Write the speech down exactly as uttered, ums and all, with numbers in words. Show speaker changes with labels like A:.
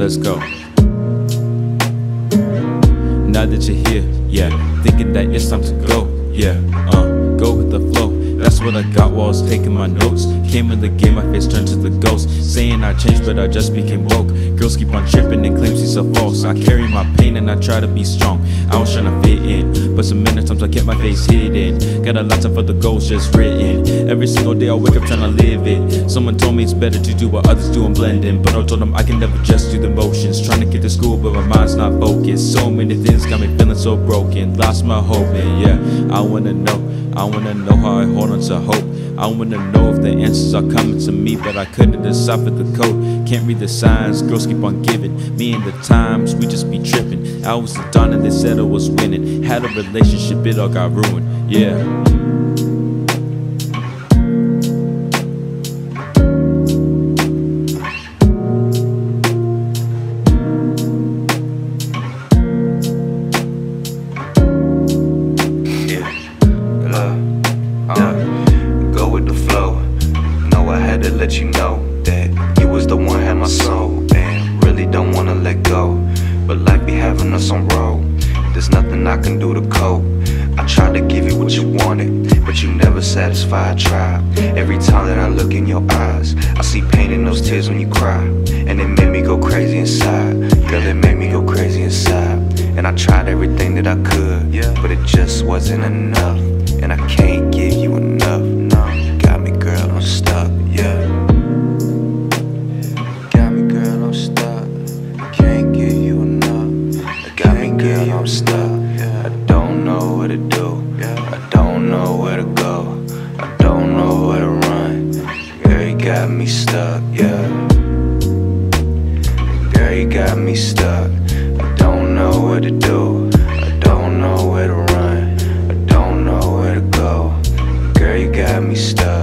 A: let's go. Now that you're here, yeah, thinking that it's time to go, yeah, uh, go with the flow. That's what I got while I was taking my notes. Came in the game, my face turned to the ghost. Saying I changed, but I just became woke. Girls keep on tripping and claim she's so false. I carry my pain and I try to be strong. I was trying to fit in, but so many times I kept my face hidden. Got a lot of other goals just written. Every single day I wake up trying to live it. Someone told me it's better to do what others do and blend in, but I told them I can never just do the motions. Trying to get to school, but my mind's not focused. So many things got me feeling so broken. Lost my hope, and yeah, I wanna know. I wanna know how I hold on to hope. I wanna know if the answers are coming to me, but I couldn't decipher the code. Can't read the signs, girls keep on giving. Me and the times, we just be tripping. I was the dawn and they said I was winning. Had a relationship, it all got ruined, yeah.
B: To let you know that you was the one had my soul, and really don't wanna let go, but life be having us on roll. There's nothing I can do to cope. I tried to give you what you wanted, but you never satisfied. I tried. Every time that I look in your eyes, I see pain in those tears when you cry, and it made me go crazy inside. Girl, it made me go crazy inside. And I tried everything that I could, but it just wasn't enough, and I can't give you enough. No, got me, girl, I'm stuck. Yeah, got me, girl, I'm stuck. Can't give you enough. Got me, girl, I'm stuck. I don't know what to do. I don't know where to go. I don't know where to run. Girl, you got me stuck. Yeah, girl, you got me stuck. I don't know what to do. I don't know where to run. I don't know where to go. Girl, you got me stuck.